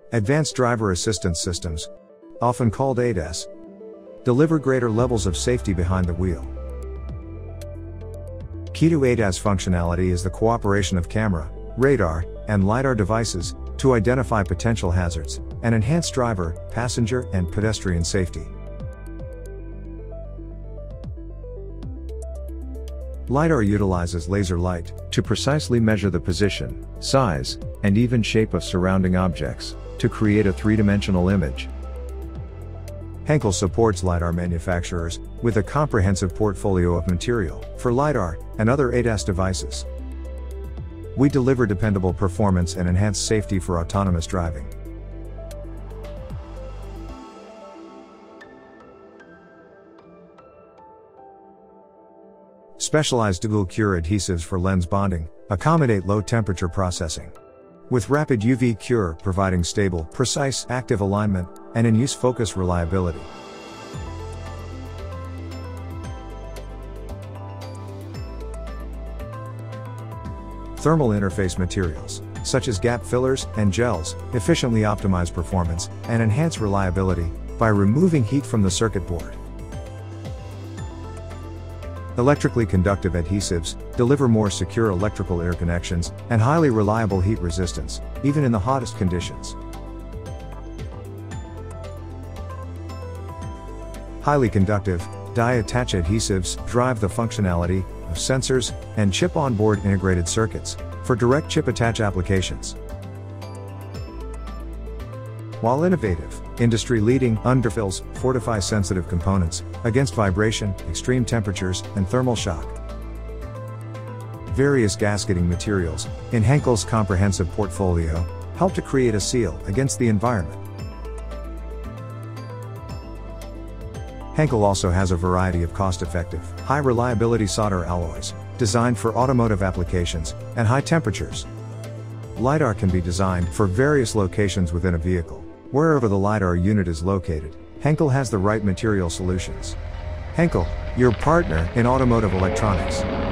Advanced Driver Assistance Systems, often called ADAS, deliver greater levels of safety behind the wheel. Key to ADAS functionality is the cooperation of camera, radar, and LiDAR devices to identify potential hazards and enhance driver, passenger, and pedestrian safety. LiDAR utilizes laser light to precisely measure the position, size, and even shape of surrounding objects to create a three-dimensional image. Henkel supports LiDAR manufacturers with a comprehensive portfolio of material for LiDAR and other ADAS devices. We deliver dependable performance and enhanced safety for autonomous driving. Specialized dual-cure adhesives for lens bonding accommodate low-temperature processing, with rapid UV cure providing stable, precise, active alignment, and in-use focus reliability. Thermal interface materials, such as gap fillers and gels, efficiently optimize performance and enhance reliability by removing heat from the circuit board. Electrically conductive adhesives deliver more secure electrical interconnections and highly reliable heat resistance, even in the hottest conditions. Highly conductive, die-attach adhesives drive the functionality of sensors and chip-on-board integrated circuits for direct chip-attach applications. While innovative, industry-leading underfills fortify sensitive components against vibration, extreme temperatures, and thermal shock. Various gasketing materials in Henkel's comprehensive portfolio help to create a seal against the environment. Henkel also has a variety of cost-effective, high-reliability solder alloys designed for automotive applications and high temperatures. LiDAR can be designed for various locations within a vehicle. Wherever the LiDAR unit is located, Henkel has the right material solutions. Henkel, your partner in automotive electronics.